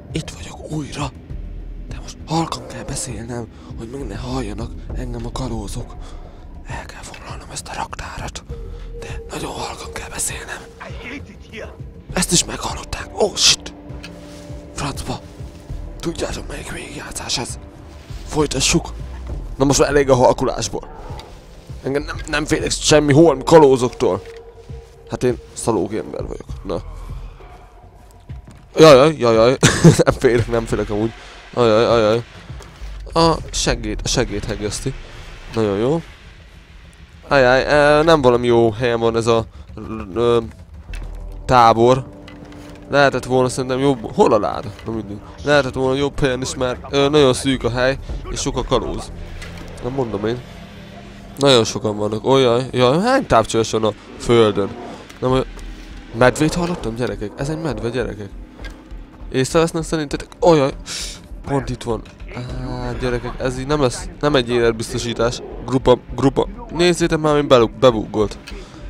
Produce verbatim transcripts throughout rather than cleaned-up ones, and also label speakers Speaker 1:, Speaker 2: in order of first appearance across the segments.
Speaker 1: Itt vagyok újra. De most halkan kell beszélnem, hogy meg ne halljanak engem a kalózok. El kell foglalnom ezt a raktárat. De nagyon halkan kell beszélnem. Ezt is meghallották. Oh shit! Francba! Tudjátok melyik végigjátszás ez? Folytassuk! Na most már elég a halkulásból. Engem nem, nem félek semmi holmi kalózoktól. Hát én szalógi ember vagyok. Na. Jajjaj, jajjaj. Nem félek, nem félek amúgy. Ajaj, ajaj. A segéd, a segéd hegeszti. Nagyon jó. Ajaj, e, nem valami jó helyen van ez a ö, tábor. Lehetett volna szerintem jobb... Hol a láda? Na mindig. Lehetett volna jobb helyen is, mert ö, nagyon szűk a hely, és sok a kalóz. Nem mondom én. Nagyon sokan vannak. Olyaj, jaj, hány tápcsöves van a földön? Nem olyan... Medvét hallottam, gyerekek? Ez egy medve, gyerekek. Észrevesznek szerintetek? Olyaj! Pont itt van. Á, gyerekek, ez így nem lesz, nem egy életbiztosítás. Grupa, grupa. Nézzétek már, mint bebuggolt.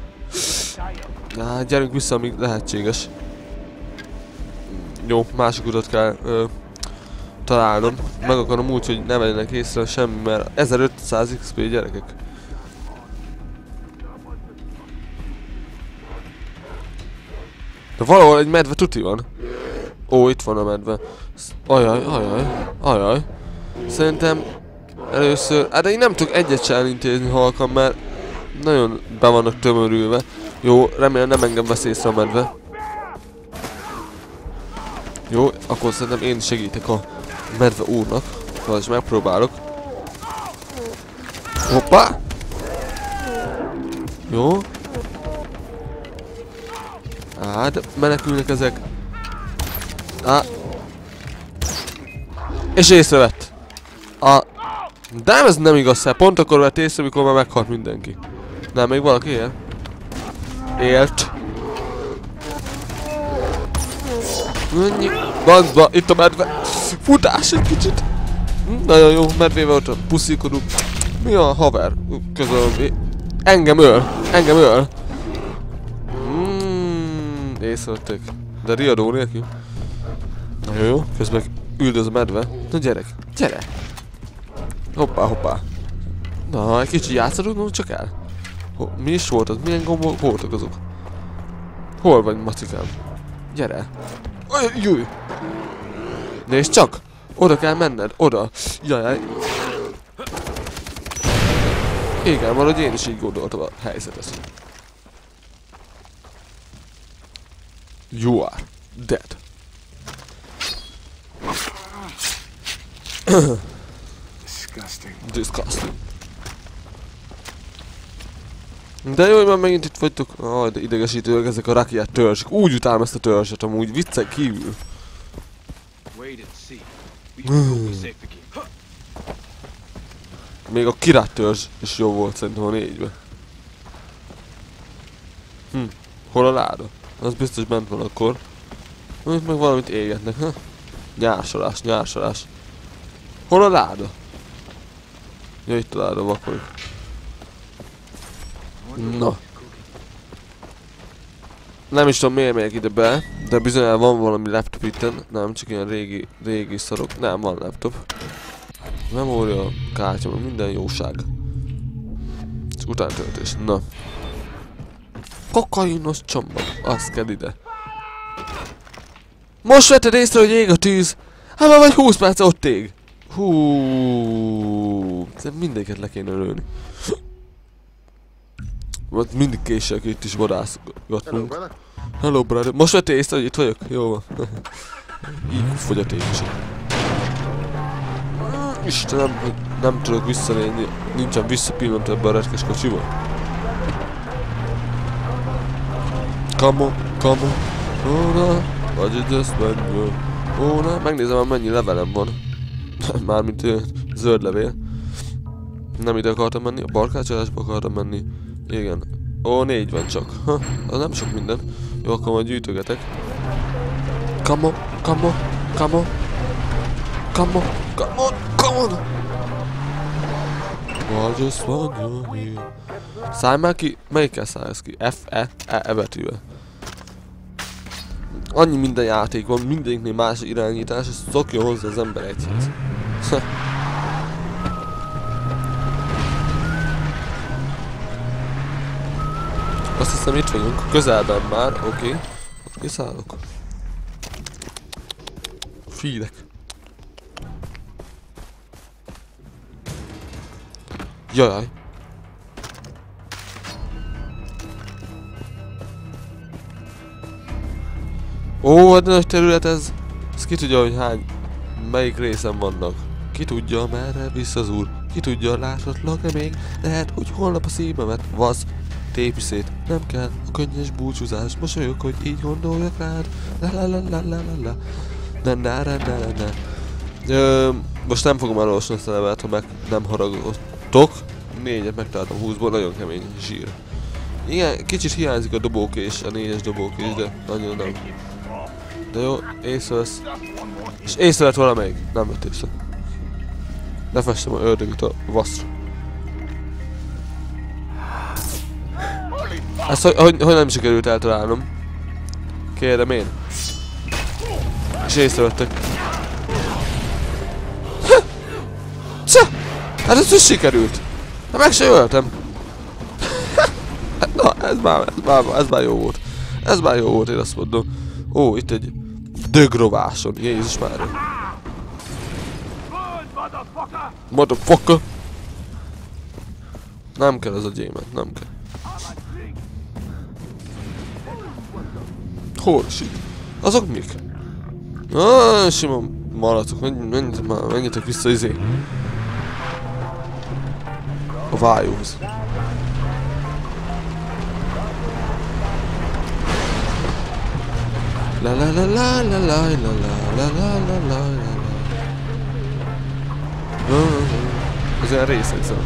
Speaker 1: Á, gyerünk vissza, amíg lehetséges. Jó, másik utat kell ö, találnom. Meg akarom úgy, hogy ne vegyenek észre semmi, mert ezerötszáz iksz pé, gyerekek. De valahol egy medve tuti van. Ó, itt van a medve. Ajaj, ajaj, ajaj. Szerintem először... Hát de én nem tudok egyet sem elintézni halkan, mert nagyon be vannak tömörülve. Jó, remélem nem engem vesz észre a medve. Jó, akkor szerintem én segítek a medve úrnak. Szóval is megpróbálok. Hoppá! Jó. Á, de menekülnek ezek. Á. És észrevett. A... De ez nem igaz, hát pont akkor vett észre, amikor már meghalt mindenki. Nem, még valaki él? Élt. Bankba, itt a medve. Futás egy kicsit. Nagyon jó, medvével ott a puszíkodunk. Mi a haver? Közölöm. Engem öl. Engem öl. Mm, észrevették. De riadó nélkül. Nagyon jó, közben üldöz a medve. Na gyerek, gyere! Hoppá, hoppá. Na, egy kicsit játszadunk, csak el. Ho, mi is volt az? Milyen gombok voltak azok? Hol vagy, macikám? Gyere! Júj! Nézd csak! Oda kell menned, oda! Jajjaj! Igen, valahogy én is így gondoltam a helyzetet. You are dead.
Speaker 2: Disgusting.
Speaker 1: Disgusting. De jó, hogy már megint itt vagytok. Ah, de idegesítőek ezek a rakiát törzsek. Úgy utálom ezt a törzset amúgy, viccen kívül. Még a király törzs is jó volt szerintem a négybe. Hm, hol a láda? Az biztos bent van akkor. Itt meg valamit égetnek, ha? Nyársolás, nyársolás. Hol a láda? Ja, itt a láda, vakolik. Na. Nem is tudom miért megyek ide be, de bizonyára van valami laptop itten. Nem, csak ilyen régi, régi szarok. Nem, van laptop. Memória, kártya, minden jóság. Csak utántöltés. Na. Kokainos csomag. Az kell ide. Most vetted észre, hogy ég a tűz? Hát már vagy húsz perc ott ég. Hú, mindegyiket le kéne lőni. Ott mindig késsel itt is vadászgatunk. Hello, Hello brother. Most vettél észre, hogy itt vagyok? Jó van. Így fogy a tégis. Istenem, hogy nem tudok visszalényni. Nincsen visszapillantó ebben a retkes kocsiba. Come on, come on. Óra, vagy itt ezt menjünk. Óra, megnézem már mennyi levelem van. Mármint ö, zöld levél. Nem ide akartam menni, a barkácsolásba akartam menni. Igen. Ó, négy van csak. Ha, az nem sok minden. Jó, akkor majd gyűjtögetek. Come on, come on, come on. Come on, come on, come on. I just want you here. Szállj már ki, melyikkel szállsz ki? F, E, E, E betűvel. Annyi minden játék van, mindegyiknél más irányítás, és szokjon hozzá az ember egyhez. Azt hiszem itt vagyunk, közelben már, oké. Okay. Ott kiszállok. Fílek. Jajaj. Ó, hát nagy terület ez. Ez ki tudja, hogy hány, melyik részen vannak. Ki tudja, merre visz az úr. Ki tudja, láthatlak-e még. Lehet, hogy holnap a szívemet vasz. Tépj szét, nem kell a könnyes búcsúzás. Mosolyog, hogy így gondoljak rád. La la la la la la la. Na na na na na na. Ö, most nem fogom elolvasni ezt a levelet, ha meg nem haragudtok. Négyet megtaláltam húszból, nagyon kemény zsír. Igen, kicsit hiányzik a dobókés, a négyes dobókés, de nagyon nem. De jó, észrevesz. És észrevett valamelyik? Nem vett észre. Ne fessem a ördögöt a vaszra. Ezt hogy, hogy, hogy nem sikerült eltalálnom? Kérem én. És észrevettek. Hát ez is sikerült. Hát meg se öltem. Na, ez már, ez már, ez már jó volt. Ez már jó volt, én azt mondom. Ó, itt egy dögrováson. Jézus már. Motherfucker. Nem kell ez a gyémánt, nem kell. Holy shit. Azok mik? Ah, sima malacok. Menjetek már, menjetek vissza izé. A vájóhoz. La la la la la la la la la la la la. Ez olyan részeg szám.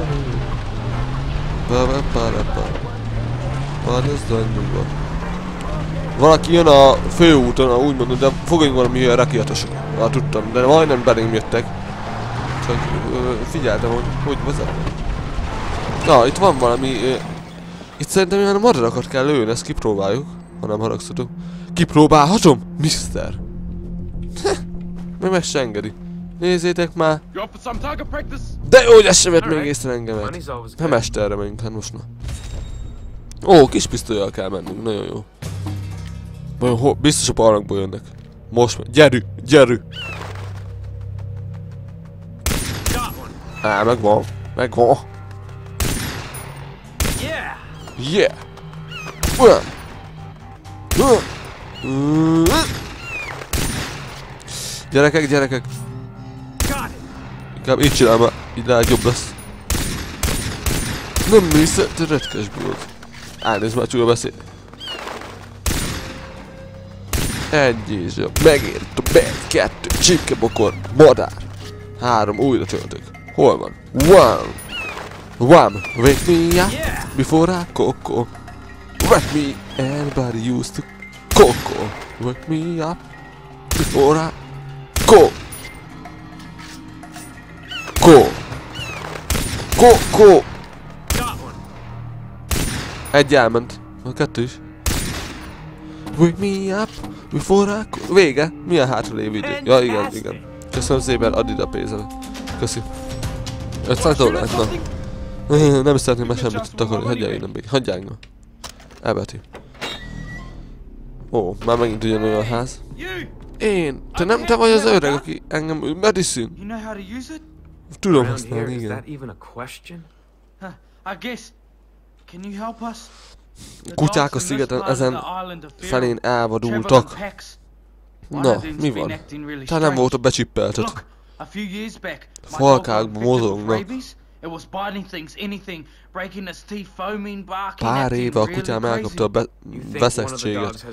Speaker 1: Valaki jön a főúton, úgy mondom, de fogjunk valami olyan rakétasok. Hát tudtam, de majdnem belém jöttek. Csak figyeltem, hogy hogy vezet. Na, itt van valami... Itt szerintem ilyen a madarakat kell lőni, ezt kipróbáljuk. Ha nem haragszatok. Kipróbálhatom, mister? Meg meg se engedi. Nézzétek már. De jó, hogy ez sem vett még észre engemet. Nem mesterre megyünk, hát most na. Ó, kis pisztollyal kell mennünk, nagyon jó. Nagyon ho biztos a barlangból jönnek. Most meg, gyerű, gyerű. Á, megvan, megvan. Yeah. Uh. Uh. Uh. Gyerekek, gyerekek. Inkább így csinálom, mert így lehet jobb lesz. Nem hiszem, te retkes bulod. Elnézd már, csúlya beszél. Egy és jobb. Megért a egy, kettő, csipkebokor, madár. Három, újra töltök. Hol van? One. One. Wake me up before I coco. Wake me, everybody used to coco. Wake me up before I go. Go. Go, go. Egy elment. A kettő is. Wake me up before I go. Vége. Milyen hátralévő idő? Ja, igen, igen. Köszönöm szépen, add ide a pénzemet. Köszi. ötszáz dollár, na. Nem szeretném már semmit takarni, hagyjál innen békén, hagyjál innen. Elbeti. Ó, már megint ugyanolyan ház. Én? Te nem te vagy az öreg, aki engem... Medicine? Tudom használni, igen. Kutyák a szigeten ezen felén elvadultak. Na, mi van? Te nem volt a becsippeltet. Falkákban mozognak. Pár éve a kutyám elkapta a veszettséget.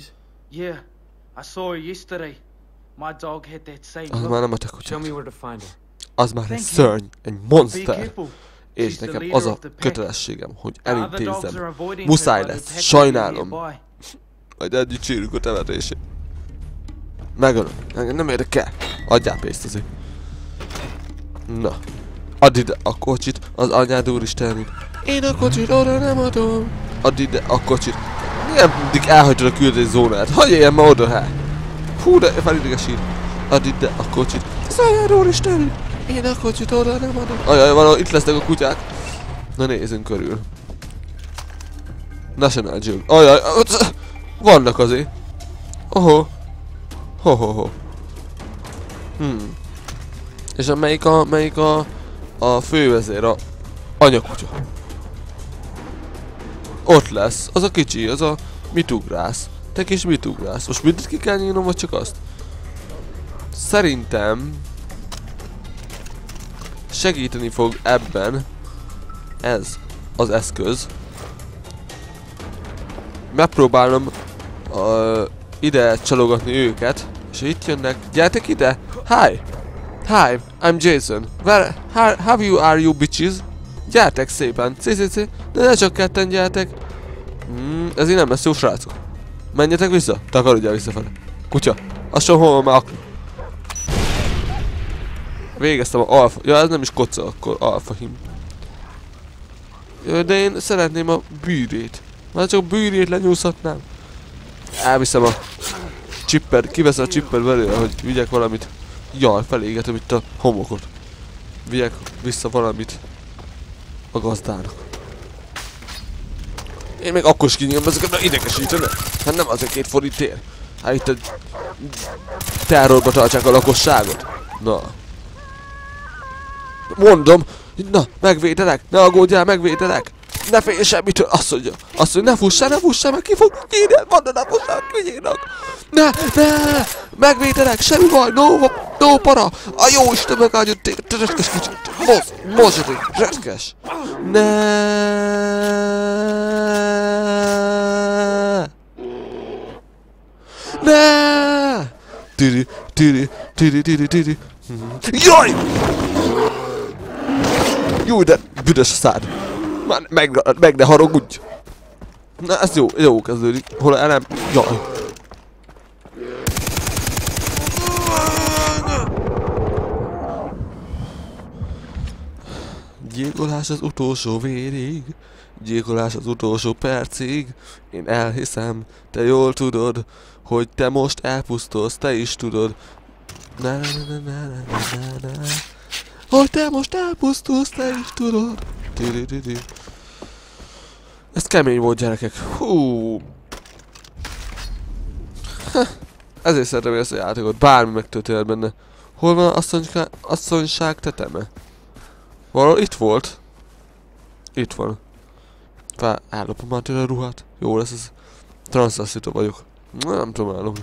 Speaker 1: Az már nem a te kutyák. Az már egy szörny, egy monster. És nekem az a kötelességem, hogy elintézzem. Muszáj lesz, sajnálom. Majd együtt sírjuk a temetését. Megölöm, engem nem érdekel. Adjál pénzt azért. Na. Add ide a kocsit, az anyád úristenit. Én a kocsit oda nem adom. Add ide a kocsit. Milyen mindig elhagyod a küldés zónát? Hagyj éljen ma oda, hát! Hú, de felidegesít. Add ide a kocsit. Te szálljál, úristen! Én a kocsit oda nem adom. Ajaj, valahol itt lesznek a kutyák. Na nézzünk körül. National Geo. Ajaj, vannak azért. Oho. Ho-ho-ho. Hmm. És a melyik a, melyik a, a fővezér, a anyakutya. Ott lesz, az a kicsi, az a mit ugrász. Te kis mit ugrász. Most mindent ki kell nyílnom, vagy csak azt? Szerintem segíteni fog ebben ez az eszköz. Megpróbálom uh, ide csalogatni őket, és itt jönnek. Gyertek ide! Hi! Hi, I'm Jason. Where, how, how you are you bitches? Gyertek szépen! Ci-ci-ci! De ne csak ketten gyertek! Hmm, ez így nem lesz jó, srácok. Menjetek vissza! Takarodjál visszafele. Kutya! Azt sem hol van már akna. Végeztem a alfa. Ja, ez nem is koca, akkor alfa him. Ja, de én szeretném a bűrét. Már csak a bűrét lenyúzhatnám. Elviszem a csipper, kiveszem a csipper belőle, hogy vigyek valamit. Jaj, felégetem itt a homokot. Vigyek vissza valamit a gazdának. Én még akkor is kinyílom ezeket, mert idegesítene. Hát nem azért két forintért. Hát itt egy terrorba tartsák a lakosságot. Na. Mondom, na, megvédelek, ne aggódjál, megvédelek. Ne félj semmitől, azt mondja. Azt mondja, ne fussál, ne fussál, meg ki fog nyílni, mondja, ne fussál, kinyílnak. Ne, ne, megvédelek, semmi baj, no, no para. A jó Isten megáldjon téged, te retkes kicsit. Moz, mozsadik, retkes. Ne. Ne. Tiri, tiri, tiri, tiri, tiri. Jaj! Jó, de büdös a szád. Már meg, meg ne haragudj. Na, ez jó, jó kezdődik. Hol elem? Jaj. Gyilkolás az utolsó vérig. Gyilkolás az utolsó percig. Én elhiszem, te jól tudod, hogy te most elpusztulsz, te is tudod. Na na na na na na na. Hogy te most elpusztulsz, te is tudod. Tiri-tiri. Ez kemény volt, gyerekek. Hú. Ha. Ezért szeretem ezt a játékot. Bármi megtörténhet benne. Hol van az asszonyság teteme? Valahol itt volt. Itt van. Vár, ellopom már tőle a ruhát. Jó lesz ez. Transzlasszító vagyok. Na, nem tudom ellopni.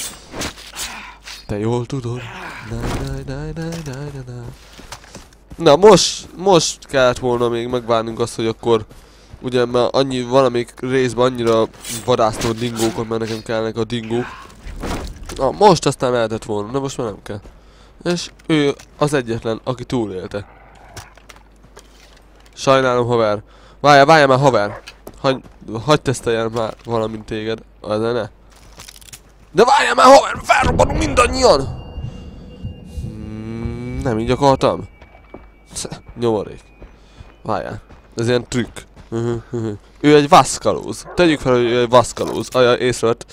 Speaker 1: Te jól tudod. Na, na, na, na, na, na, na. Na most, most kellett volna még megvárnunk azt, hogy akkor ugye mert annyi valamelyik részben annyira vadásztam a dingókat, mert nekem kellnek a dingók. Na most aztán lehetett volna, de most már nem kell. És ő az egyetlen, aki túlélte. Sajnálom, haver. Várjál, várjál már, haver. Hagy, hagy teszteljen már valamint téged. Azért ne. De várjál már, haver, felrobbanunk mindannyian! Hmm, nem így akartam. Nyomorék. Várjál. Ez ilyen trükk. Ő egy vaszkalóz. Tegyük fel, hogy ő egy vaszkalóz. Ajaj, észrevett.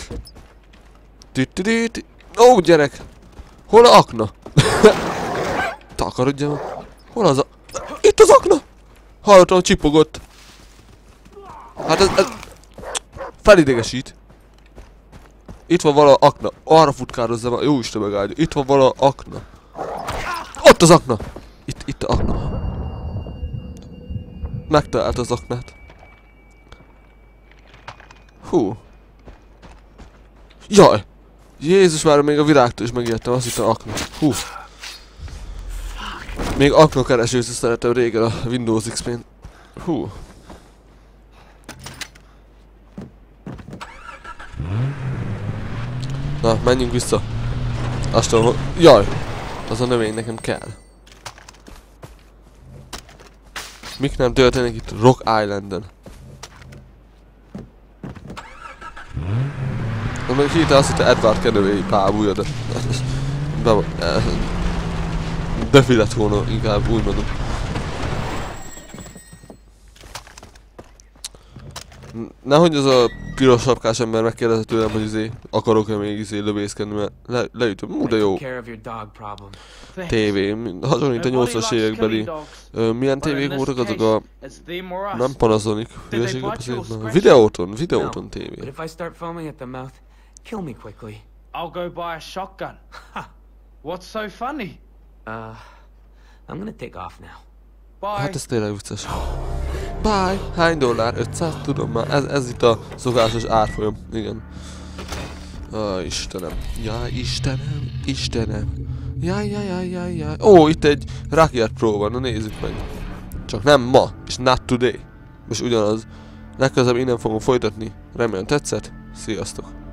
Speaker 1: Ó, gyerek! Hol a akna? Takarodjam. Hol az a... Itt az akna! Hallottam, csipogott. Hát ez... ez... felidegesít. Itt van vala akna. Arra futkározzam, a jó Isten megáldja. Itt van vala akna. Ott az akna! Itt, itt a akna. Megtalált az aknát. Hú. Jaj! Jézus, már még a virágtól is megijedtem, azt hittem akna. Hú. Még akna keresőt is szeretem régen a Windows iksz pén. Hú. Na, menjünk vissza. Azt tudom, hogy... Jaj! Az a növény nekem kell. Mik nem történik itt Rock Islanden? Na még hirtelen azt hitte Edward Kennewy pábúja, de... de... Defi lett volna, inkább úgy mondom. Nehogy az a piros sapkás ember megkérdezze tőlem, hogy izé, akarok-e még izé lövészkedni, mert le, leütöm. Ú, de jó. Tévé, hasonlít a nyolcvanas évekbeli. Ö, milyen tévék voltak azok a... Nem Panasonic, hülyeséget beszélek? Videóton, videóton tévé.
Speaker 3: I'll go buy a shotgun. What's so funny?
Speaker 4: Uh, I'm gonna take off now.
Speaker 3: Bye.
Speaker 1: Hát ez tényleg vicces. Bye! Hány dollár? ötszáz? Tudom már. Ez, ez itt a szokásos árfolyam. Igen. Ah, Istenem. Jaj, Istenem. Istenem. Jaj, jaj, jaj, jaj, jaj. Ó, itt egy Rakiat Pro van. Na nézzük meg. Csak nem ma. És not today. És ugyanaz. Legközelebb innen fogom folytatni. Remélem tetszett. Sziasztok.